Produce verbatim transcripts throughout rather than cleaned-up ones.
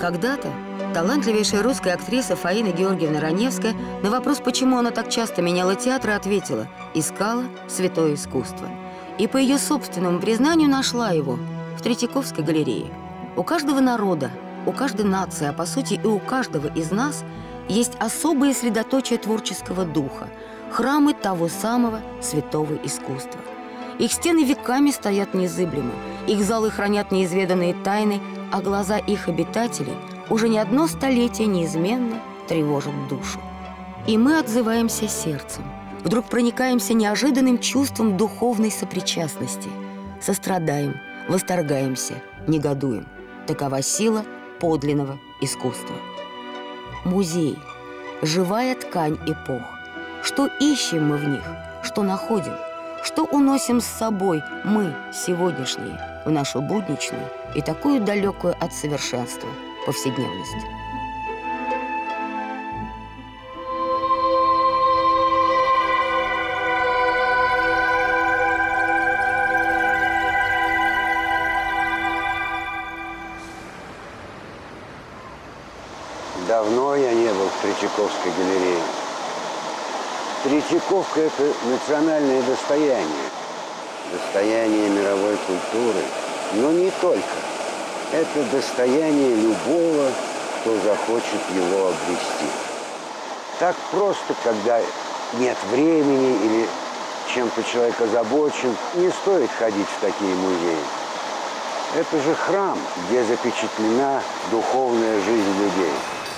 Когда-то талантливейшая русская актриса Фаина Георгиевна Раневская на вопрос, почему она так часто меняла театры, ответила: искала святое искусство. И по ее собственному признанию нашла его в Третьяковской галерее. У каждого народа, у каждой нации, а по сути и у каждого из нас есть особое средоточие творческого духа, храмы того самого святого искусства. Их стены веками стоят незыблемо, их залы хранят неизведанные тайны, а глаза их обитателей уже не одно столетие неизменно тревожат душу. И мы отзываемся сердцем, вдруг проникаемся неожиданным чувством духовной сопричастности, сострадаем, восторгаемся, негодуем. Такова сила подлинного искусства. Музей – живая ткань эпох. Что ищем мы в них, что находим, что уносим с собой мы, сегодняшние, в нашу будничную и такую далекую от совершенства повседневность. Давно я не был в Третьяковской галерее. Третьяковка – это национальное достояние, достояние мировой культуры, но не только. Это достояние любого, кто захочет его обрести. Так просто, когда нет времени или чем-то человек озабочен, не стоит ходить в такие музеи. Это же храм, где запечатлена духовная жизнь людей.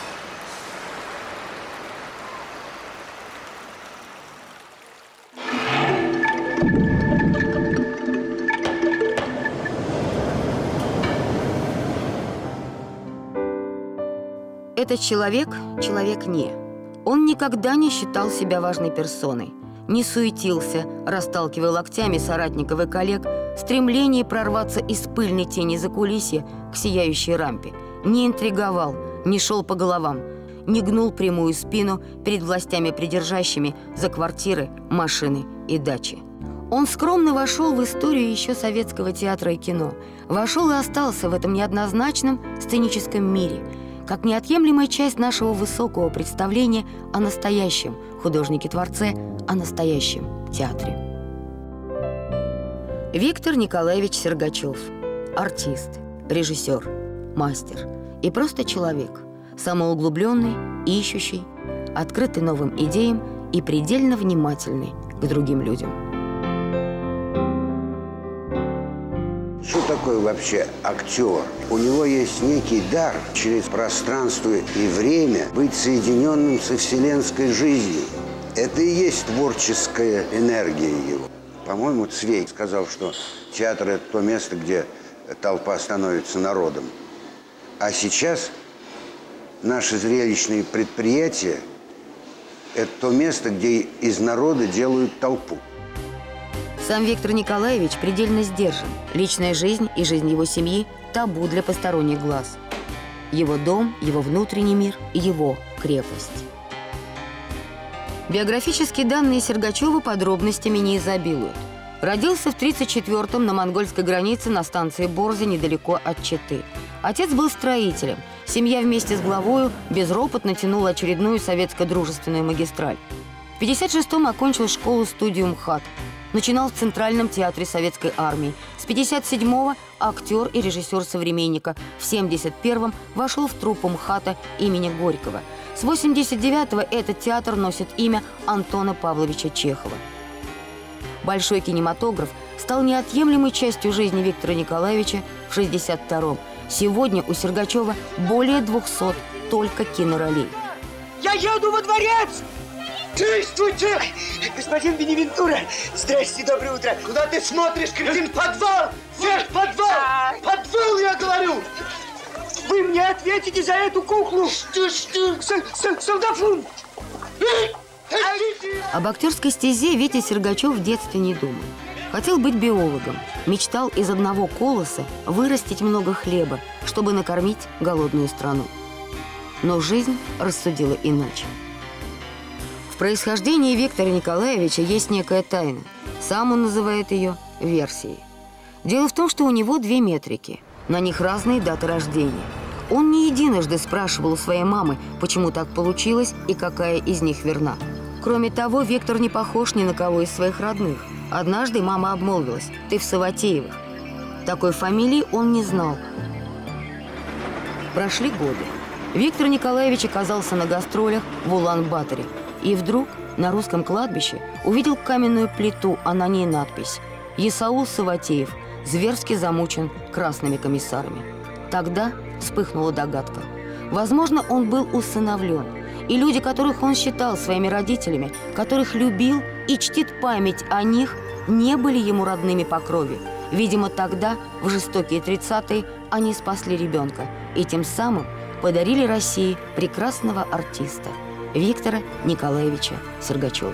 Этот человек – человек не. Он никогда не считал себя важной персоной, не суетился, расталкивая локтями соратников и коллег в стремлении прорваться из пыльной тени закулисья к сияющей рампе, не интриговал, не шел по головам, не гнул прямую спину перед властями, придержащими за квартиры, машины и дачи. Он скромно вошел в историю еще советского театра и кино, вошел и остался в этом неоднозначном сценическом мире, как неотъемлемая часть нашего высокого представления о настоящем художнике-творце, о настоящем театре. Виктор Николаевич Сергачев – артист, режиссер, мастер и просто человек, самоуглубленный, ищущий, открытый новым идеям и предельно внимательный к другим людям. Что такое вообще актер? У него есть некий дар через пространство и время быть соединенным со вселенской жизнью. Это и есть творческая энергия его. По-моему, Цвей сказал, что театр – это то место, где толпа становится народом. А сейчас наши зрелищные предприятия – это то место, где из народа делают толпу. Сам Виктор Николаевич предельно сдержан. Личная жизнь и жизнь его семьи – табу для посторонних глаз. Его дом, его внутренний мир – его крепость. Биографические данные Сергачева подробностями не изобилуют. Родился в тридцать четвёртом на монгольской границе на станции Борзе недалеко от Читы. Отец был строителем. Семья вместе с главою безропотно тянула очередную советско-дружественную магистраль. В пятьдесят шестом окончил школу-студию МХАТ. Начинал в Центральном театре Советской армии. С пятьдесят седьмого актер и режиссер «Современника». В семьдесят первом вошел в труппу МХАТа имени Горького. С восемьдесят девятого этот театр носит имя Антона Павловича Чехова. Большой кинематограф стал неотъемлемой частью жизни Виктора Николаевича в шестьдесят втором. Сегодня у Сергачева более двухсот только киноролей. Я еду во дворец! Действуйте! Господин Беневентура, здрасте, доброе утро. Куда ты смотришь, кретин? Подвал! Вверх, подвал! Подвал, я говорю! Вы мне ответите за эту куклу! Что, что? Солдафун! Об актерской стезе Витя Сергачев в детстве не думал. Хотел быть биологом. Мечтал из одного колоса вырастить много хлеба, чтобы накормить голодную страну. Но жизнь рассудила иначе. В происхождении Виктора Николаевича есть некая тайна. Сам он называет ее версией. Дело в том, что у него две метрики. На них разные даты рождения. Он не единожды спрашивал у своей мамы, почему так получилось и какая из них верна. Кроме того, Виктор не похож ни на кого из своих родных. Однажды мама обмолвилась: «Ты в Саватеевых». Такой фамилии он не знал. Прошли годы. Виктор Николаевич оказался на гастролях в Улан-Баторе. И вдруг на русском кладбище увидел каменную плиту, а на ней надпись: «Исаул Саватеев зверски замучен красными комиссарами». Тогда вспыхнула догадка. Возможно, он был усыновлен, и люди, которых он считал своими родителями, которых любил и чтит память о них, не были ему родными по крови. Видимо, тогда, в жестокие тридцатые, они спасли ребенка и тем самым подарили России прекрасного артиста Виктора Николаевича Сергачева.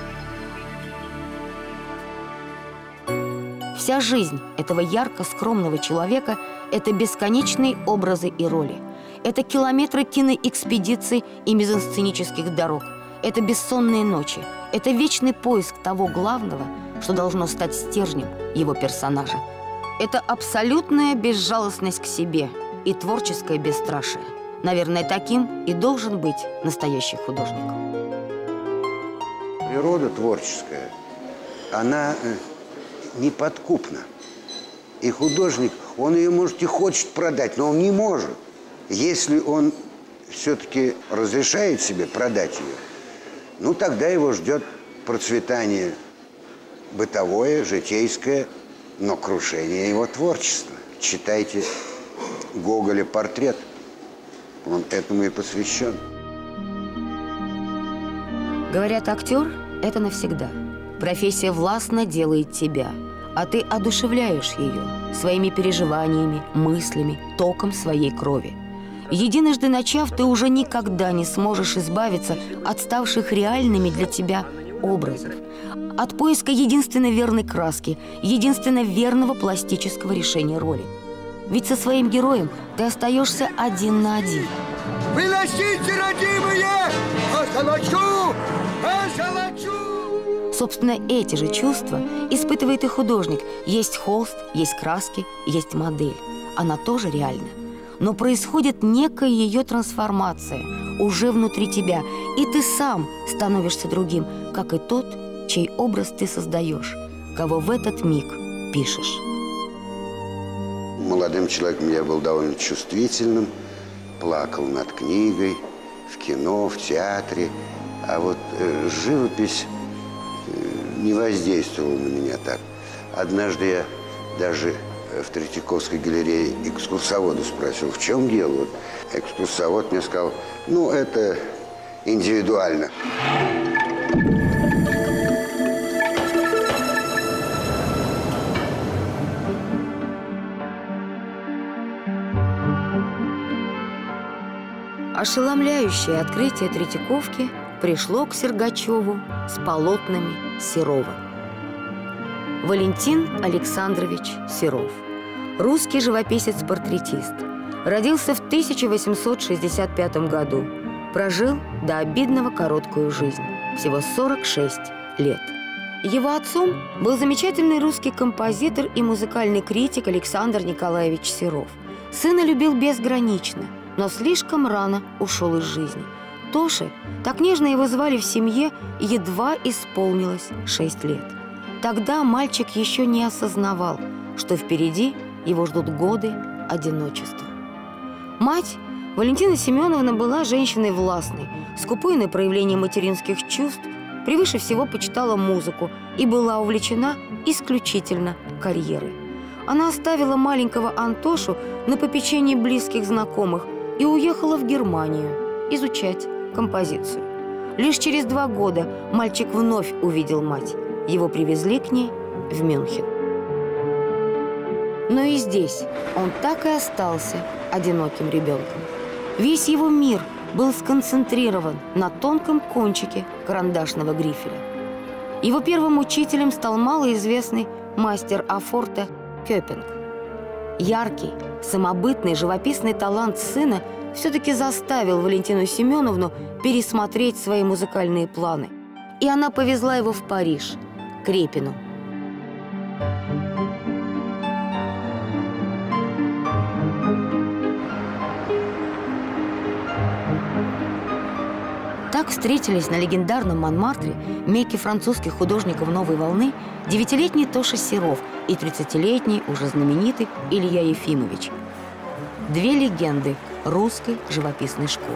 Вся жизнь этого ярко скромного человека – это бесконечные образы и роли. Это километры киноэкспедиций и мизансценических дорог. Это бессонные ночи. Это вечный поиск того главного, что должно стать стержнем его персонажа. Это абсолютная безжалостность к себе и творческое бесстрашие. Наверное, таким и должен быть настоящий художник. Природа творческая, она неподкупна. И художник, он ее, может, и хочет продать, но он не может. Если он все-таки разрешает себе продать ее, ну, тогда его ждет процветание бытовое, житейское, но крушение его творчества. Читайте Гоголя «Портрет». Он этому и посвящен. Говорят, актер – это навсегда. Профессия властно делает тебя, а ты одушевляешь ее своими переживаниями, мыслями, током своей крови. Единожды начав, ты уже никогда не сможешь избавиться от ставших реальными для тебя образов, от поиска единственно верной краски, единственно верного пластического решения роли. Ведь со своим героем ты остаешься один на один. Выносите, родимые! Озолочу! Озолочу! Собственно, эти же чувства испытывает и художник. Есть холст, есть краски, есть модель. Она тоже реальна. Но происходит некая ее трансформация уже внутри тебя, и ты сам становишься другим, как и тот, чей образ ты создаешь, кого в этот миг пишешь. Молодым человеком я был довольно чувствительным, плакал над книгой, в кино, в театре. А вот э, живопись э, не воздействовала на меня так. Однажды я даже в Третьяковской галерее экскурсовода спросил, в чем дело. Вот экскурсовод мне сказал: ну, это индивидуально. Ошеломляющее открытие Третьяковки пришло к Сергачеву с полотнами Серова. Валентин Александрович Серов, русский живописец-портретист, родился в тысяча восемьсот шестьдесят пятом году, прожил до обидного короткую жизнь, всего сорок шесть лет. Его отцом был замечательный русский композитор и музыкальный критик Александр Николаевич Серов. Сына любил безгранично, но слишком рано ушел из жизни. Тоше, так нежно его звали в семье, едва исполнилось шесть лет. Тогда мальчик еще не осознавал, что впереди его ждут годы одиночества. Мать, Валентина Семеновна, была женщиной властной, скупой на проявление материнских чувств, превыше всего почитала музыку и была увлечена исключительно карьерой. Она оставила маленького Антошу на попечении близких знакомых и уехала в Германию изучать композицию. Лишь через два года мальчик вновь увидел мать. Его привезли к ней в Мюнхен. Но и здесь он так и остался одиноким ребенком. Весь его мир был сконцентрирован на тонком кончике карандашного грифеля. Его первым учителем стал малоизвестный мастер афорта Кёпинг. Яркий, самобытный, живописный талант сына все-таки заставил Валентину Семеновну пересмотреть свои музыкальные планы. И она повезла его в Париж, к Репину. встретились на легендарном Монмартре, мекке французских художников новой волны, девятилетний Тоша Серов и тридцатилетний, уже знаменитый, Илья Ефимович. Две легенды русской живописной школы.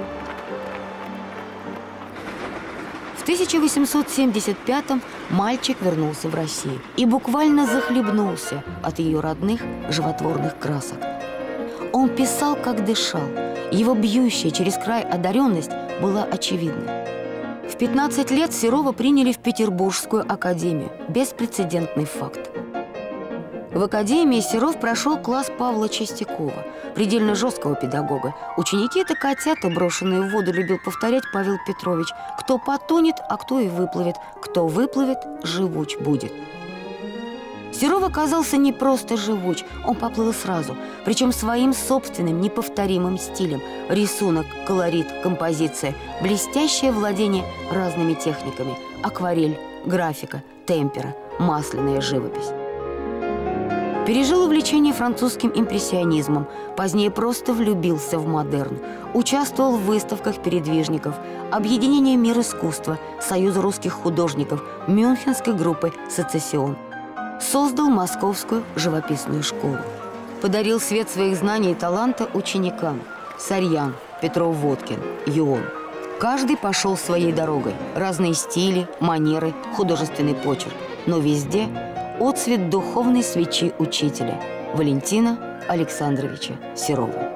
В тысяча восемьсот семьдесят пятом мальчик вернулся в Россию и буквально захлебнулся от ее родных животворных красок. Он писал, как дышал. Его бьющая через край одаренность была очевидна. В пятнадцать лет Серова приняли в Петербургскую академию. Беспрецедентный факт. В академии Серов прошел класс Павла Чистякова, предельно жесткого педагога. Ученики — это котята, брошенные в воду, любил повторять Павел Петрович. Кто потонет, а кто и выплывет. Кто выплывет, живуч будет. Серов оказался не просто живуч, он поплыл сразу, причем своим собственным неповторимым стилем. Рисунок, колорит, композиция, блестящее владение разными техниками. Акварель, графика, темпера, масляная живопись. Пережил увлечение французским импрессионизмом, позднее просто влюбился в модерн. Участвовал в выставках передвижников, объединения «Мир искусства», Союза русских художников, мюнхенской группы «Сецессион». Создал Московскую живописную школу. Подарил свет своих знаний и таланта ученикам. Сарьян, Петров-Водкин, Юон. Каждый пошел своей дорогой. Разные стили, манеры, художественный почерк. Но везде отцвет духовной свечи учителя Валентина Александровича Серова.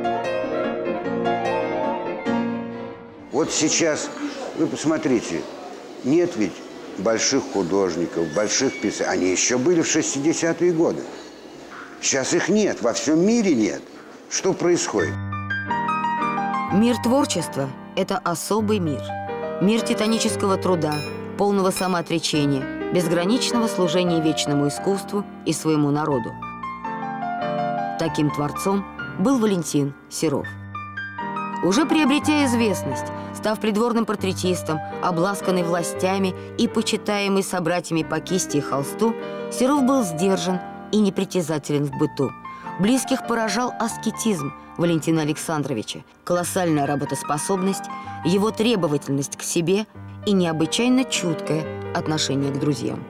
Вот сейчас, вы посмотрите, нет ведь больших художников, больших писателей. Они еще были в шестидесятые годы. Сейчас их нет, во всем мире нет. Что происходит? Мир творчества – это особый мир. Мир титанического труда, полного самоотречения, безграничного служения вечному искусству и своему народу. Таким творцом был Валентин Серов. Уже приобретя известность, став придворным портретистом, обласканный властями и почитаемый собратьями по кисти и холсту, Серов был сдержан и непритязателен в быту. Близких поражал аскетизм Валентина Александровича, колоссальная работоспособность, его требовательность к себе и необычайно чуткое отношение к друзьям.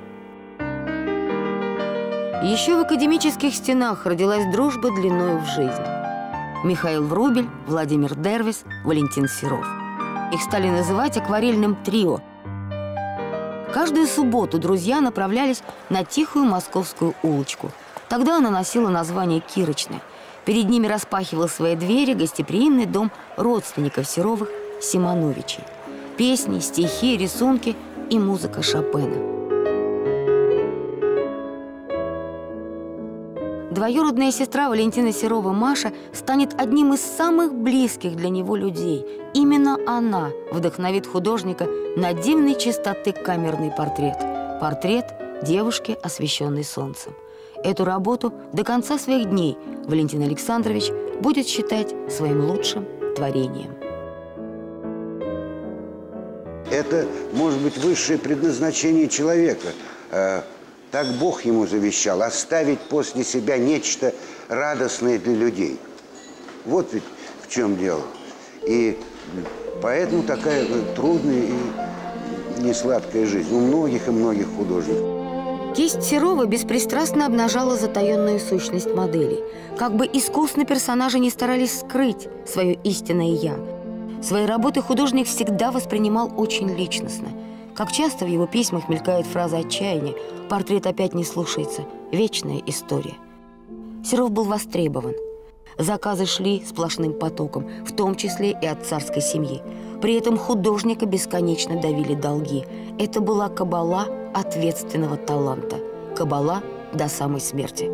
Еще в академических стенах родилась дружба длиною в жизнь. Михаил Врубель, Владимир Дервис, Валентин Серов. Их стали называть акварельным трио. Каждую субботу друзья направлялись на тихую московскую улочку. Тогда она носила название Кирочная. Перед ними распахивал свои двери гостеприимный дом родственников Серовых Симоновичей. Песни, стихи, рисунки и музыка Шопена. Двоюродная сестра Валентина Серова Маша станет одним из самых близких для него людей. Именно она вдохновит художника на дивной чистоты камерный портрет. Портрет девушки, освещенной солнцем. Эту работу до конца своих дней Валентин Александрович будет считать своим лучшим творением. Это может быть высшее предназначение человека. Так Бог ему завещал, оставить после себя нечто радостное для людей. Вот ведь в чем дело. И поэтому такая трудная и несладкая жизнь у многих и многих художников. Кисть Серова беспристрастно обнажала затаенную сущность моделей. Как бы искусно персонажи не старались скрыть свое истинное «я». Свои работы художник всегда воспринимал очень личностно. Как часто в его письмах мелькает фраза отчаяния: «Портрет опять не слушается. Вечная история». Серов был востребован. Заказы шли сплошным потоком, в том числе и от царской семьи. При этом художника бесконечно давили долги. Это была кабала ответственного таланта. Кабала до самой смерти.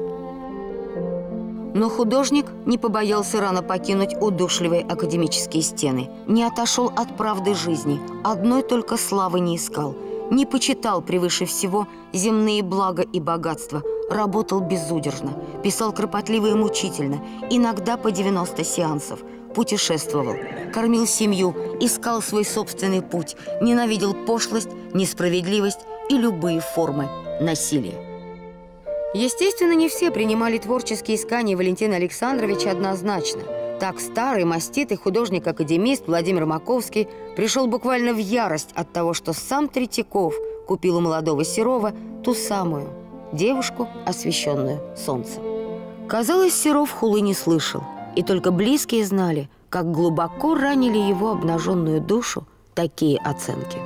Но художник не побоялся рано покинуть удушливые академические стены, не отошел от правды жизни, одной только славы не искал, не почитал превыше всего земные блага и богатства, работал безудержно, писал кропотливо и мучительно, иногда по девяносто сеансов, путешествовал, кормил семью, искал свой собственный путь, ненавидел пошлость, несправедливость и любые формы насилия. Естественно, не все принимали творческие искания Валентина Александровича однозначно. Так старый, маститый художник-академист Владимир Маковский пришел буквально в ярость от того, что сам Третьяков купил у молодого Серова ту самую девушку, освещенную солнцем. Казалось, Серов хулы не слышал, и только близкие знали, как глубоко ранили его обнаженную душу такие оценки.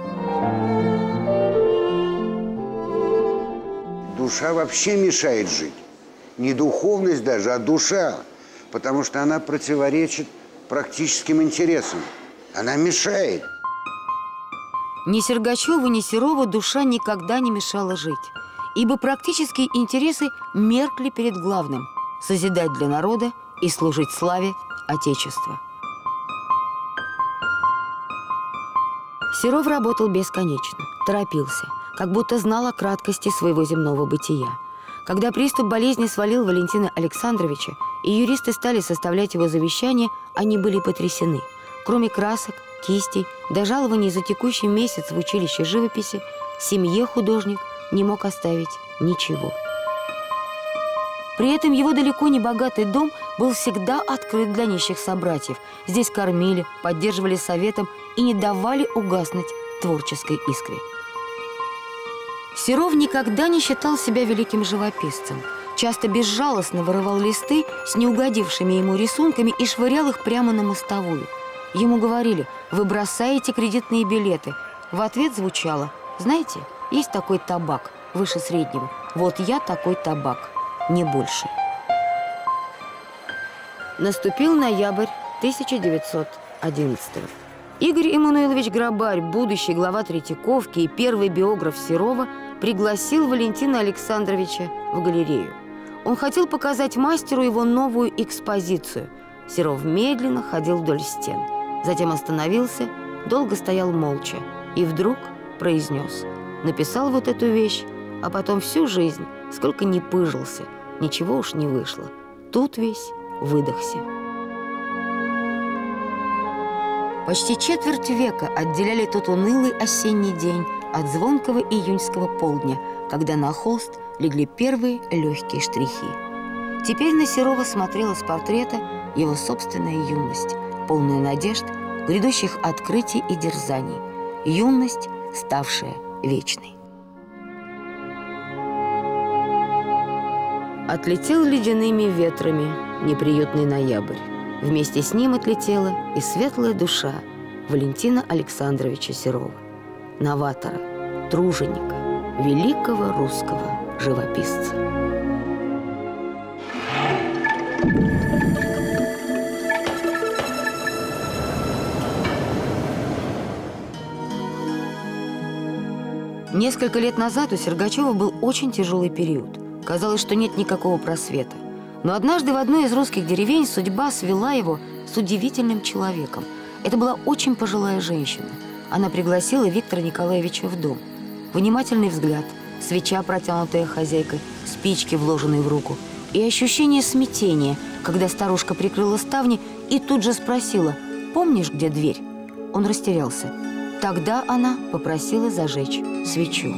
Душа вообще мешает жить. Не духовность даже, а душа. Потому что она противоречит практическим интересам. Она мешает. Ни Сергачеву, ни Серову душа никогда не мешала жить, ибо практические интересы меркли перед главным – созидать для народа и служить славе Отечества. Серов работал бесконечно, торопился, как будто знал о краткости своего земного бытия. Когда приступ болезни свалил Валентина Александровича, и юристы стали составлять его завещание, они были потрясены. Кроме красок, кистей, до жалований за текущий месяц в училище живописи, семье художник не мог оставить ничего. При этом его далеко не богатый дом был всегда открыт для нищих собратьев. Здесь кормили, поддерживали советом и не давали угаснуть творческой искре. Серов никогда не считал себя великим живописцем. Часто безжалостно вырывал листы с неугодившими ему рисунками и швырял их прямо на мостовую. Ему говорили: «Вы бросаете кредитные билеты». В ответ звучало: «Знаете, есть такой табак выше среднего. Вот я такой табак, не больше». Наступил ноябрь тысяча девятьсот одиннадцатого. Игорь Эммануилович Грабарь, будущий глава Третьяковки и первый биограф Серова, пригласил Валентина Александровича в галерею. Он хотел показать мастеру его новую экспозицию. Серов медленно ходил вдоль стен. Затем остановился, долго стоял молча и вдруг произнес: «Написал вот эту вещь, а потом всю жизнь, сколько ни пыжился, ничего уж не вышло. Тут весь выдохся». Почти четверть века отделяли тот унылый осенний день от звонкого июньского полдня, когда на холст легли первые легкие штрихи. Теперь на Серова смотрела с портрета его собственная юность, полная надежд, грядущих открытий и дерзаний. Юность, ставшая вечной. Отлетел ледяными ветрами неприютный ноябрь. Вместе с ним отлетела и светлая душа Валентина Александровича Серова, новатора, труженика, великого русского живописца. Несколько лет назад у Сергачева был очень тяжелый период. Казалось, что нет никакого просвета. Но однажды в одной из русских деревень судьба свела его с удивительным человеком. Это была очень пожилая женщина. Она пригласила Виктора Николаевича в дом. Внимательный взгляд, свеча, протянутая хозяйкой, спички, вложенные в руку, и ощущение смятения, когда старушка прикрыла ставни и тут же спросила: «Помнишь, где дверь?» Он растерялся. Тогда она попросила зажечь свечу.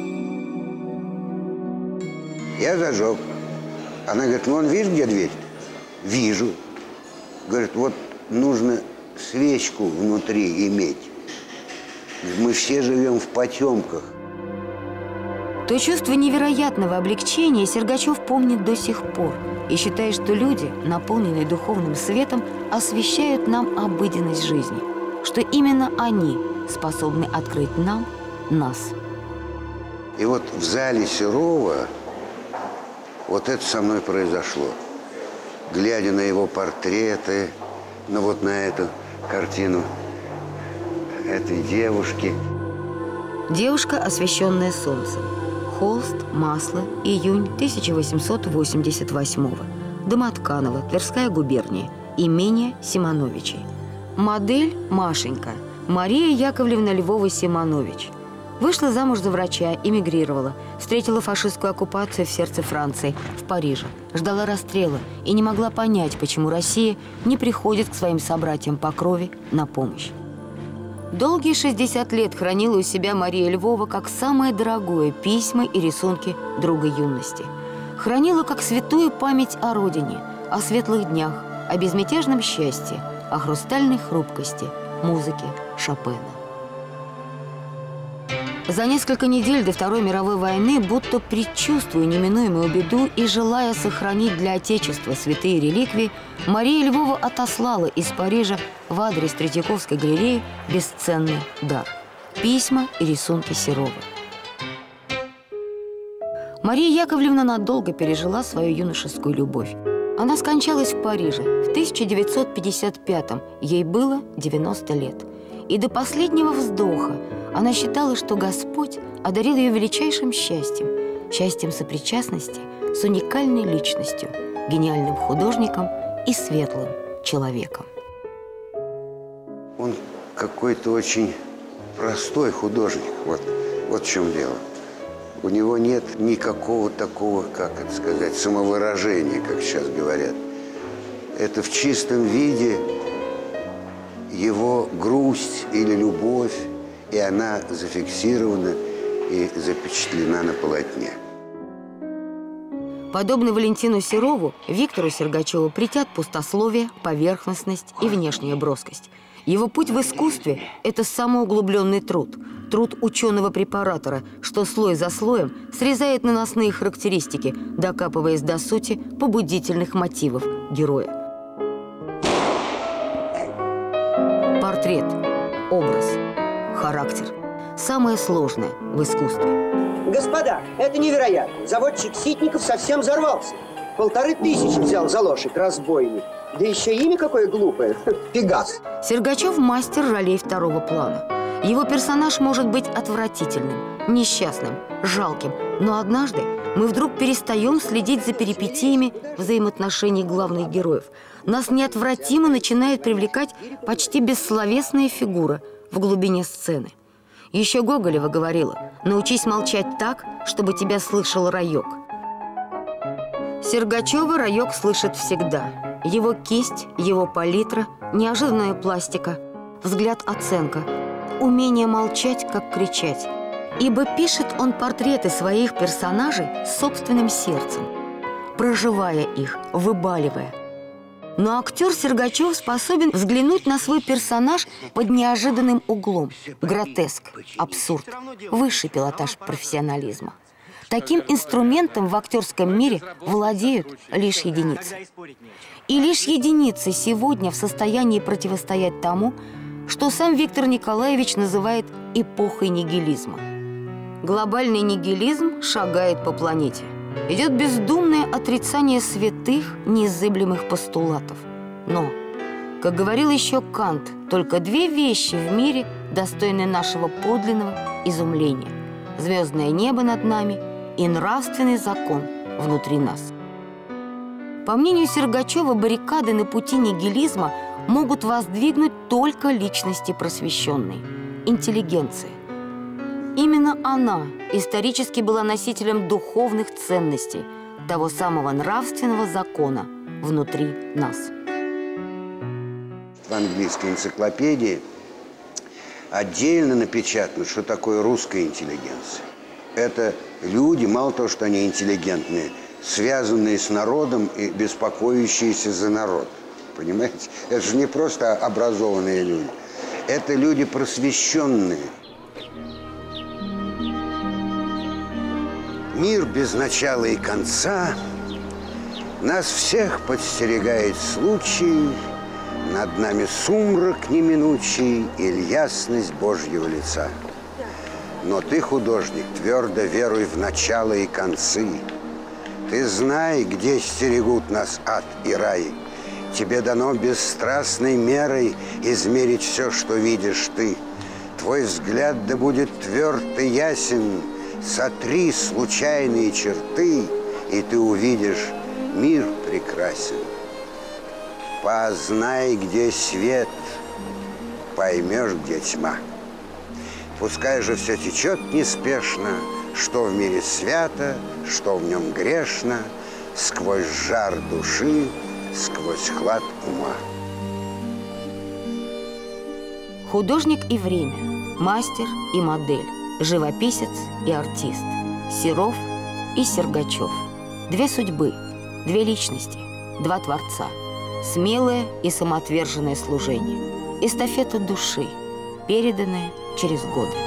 Я зажег. Она говорит: «Вон, видишь, где дверь?» «Вижу». Говорит: «Вот нужно свечку внутри иметь. Мы все живем в потемках». То чувство невероятного облегчения Сергачев помнит до сих пор и считает, что люди, наполненные духовным светом, освещают нам обыденность жизни, что именно они способны открыть нам нас. И вот в зале Серова вот это со мной произошло. Глядя на его портреты, ну вот на эту картину этой девушки. Девушка, освещенная солнцем. Холст, масло, июнь тысяча восемьсот восемьдесят восьмого. Домотканова, Тверская губерния, имение Симоновичей. Модель Машенька, Мария Яковлевна Львова-Симонович. Вышла замуж за врача, эмигрировала, встретила фашистскую оккупацию в сердце Франции, в Париже, ждала расстрела и не могла понять, почему Россия не приходит к своим собратьям по крови на помощь. Долгие шестьдесят лет хранила у себя Мария Львова как самое дорогое письма и рисунки друга юности. Хранила как святую память о родине, о светлых днях, о безмятежном счастье, о хрустальной хрупкости музыки Шопена. За несколько недель до Второй мировой войны, будто предчувствуя неминуемую беду и желая сохранить для Отечества святые реликвии, Мария Львова отослала из Парижа в адрес Третьяковской галереи бесценный дар – письма и рисунки Серова. Мария Яковлевна надолго пережила свою юношескую любовь. Она скончалась в Париже в тысяча девятьсот пятьдесят пятом, ей было девяносто лет. И до последнего вздоха она считала, что Господь одарил ее величайшим счастьем, счастьем сопричастности с уникальной личностью, гениальным художником и светлым человеком. Он какой-то очень простой художник, вот, вот в чем дело. У него нет никакого такого, как это сказать, самовыражения, как сейчас говорят. Это в чистом виде его грусть или любовь, и она зафиксирована и запечатлена на полотне. Подобно Валентину Серову, Виктору Сергачеву претят пустословие, поверхностность и внешняя броскость. Его путь в искусстве – это самоуглубленный труд, труд ученого-препаратора, что слой за слоем срезает наносные характеристики, докапываясь до сути побудительных мотивов героя. Портрет, образ, характер – самое сложное в искусстве. Господа, это невероятно. Заводчик Ситников совсем взорвался. Полторы тысячи взял за лошадь, разбойник. Да еще имя какое глупое – Пегас. Сергачев – мастер ролей второго плана. Его персонаж может быть отвратительным, несчастным, жалким. Но однажды мы вдруг перестаем следить за перипетиями взаимоотношений главных героев. Нас неотвратимо начинает привлекать почти бессловесная фигура в глубине сцены. Еще Гоголева говорила: «Научись молчать так, чтобы тебя слышал Раек». Сергачева Раек слышит всегда. Его кисть, его палитра, неожиданная пластика, взгляд-оценка, умение молчать, как кричать. Ибо пишет он портреты своих персонажей собственным сердцем, проживая их, выбаливая. Но актер Сергачев способен взглянуть на свой персонаж под неожиданным углом. Гротеск, абсурд, высший пилотаж профессионализма. Таким инструментом в актерском мире владеют лишь единицы. И лишь единицы сегодня в состоянии противостоять тому, что сам Виктор Николаевич называет эпохой нигилизма. Глобальный нигилизм шагает по планете. Идет бездумное отрицание святых, незыблемых постулатов. Но, как говорил еще Кант, только две вещи в мире достойны нашего подлинного изумления: звездное небо над нами и нравственный закон внутри нас. По мнению Сергачева, баррикады на пути нигилизма могут воздвигнуть только личности просвещенной – интеллигенция. Именно она исторически была носителем духовных ценностей, того самого нравственного закона внутри нас. В английской энциклопедии отдельно напечатано, что такое русская интеллигенция. Это люди, мало того, что они интеллигентные, связанные с народом и беспокоящиеся за народ. Понимаете? Это же не просто образованные люди. Это люди просвещенные. Мир без начала и конца, нас всех подстерегает случай, над нами сумрак неминучий или ясность Божьего лица. Но ты, художник, твердо веруй в начало и концы. Ты знай, где стерегут нас ад и рай. Тебе дано бесстрастной мерой измерить все, что видишь ты. Твой взгляд да будет тверд и ясен. Сотри случайные черты, и ты увидишь, мир прекрасен. Познай, где свет, поймешь, где тьма. Пускай же все течет неспешно, что в мире свято, что в нем грешно, сквозь жар души, сквозь хлад ума. Художник и время, мастер и модель, живописец и артист, Серов и Сергачев. Две судьбы, две личности, два творца. смелое и самоотверженное служение, эстафета души, переданная через годы.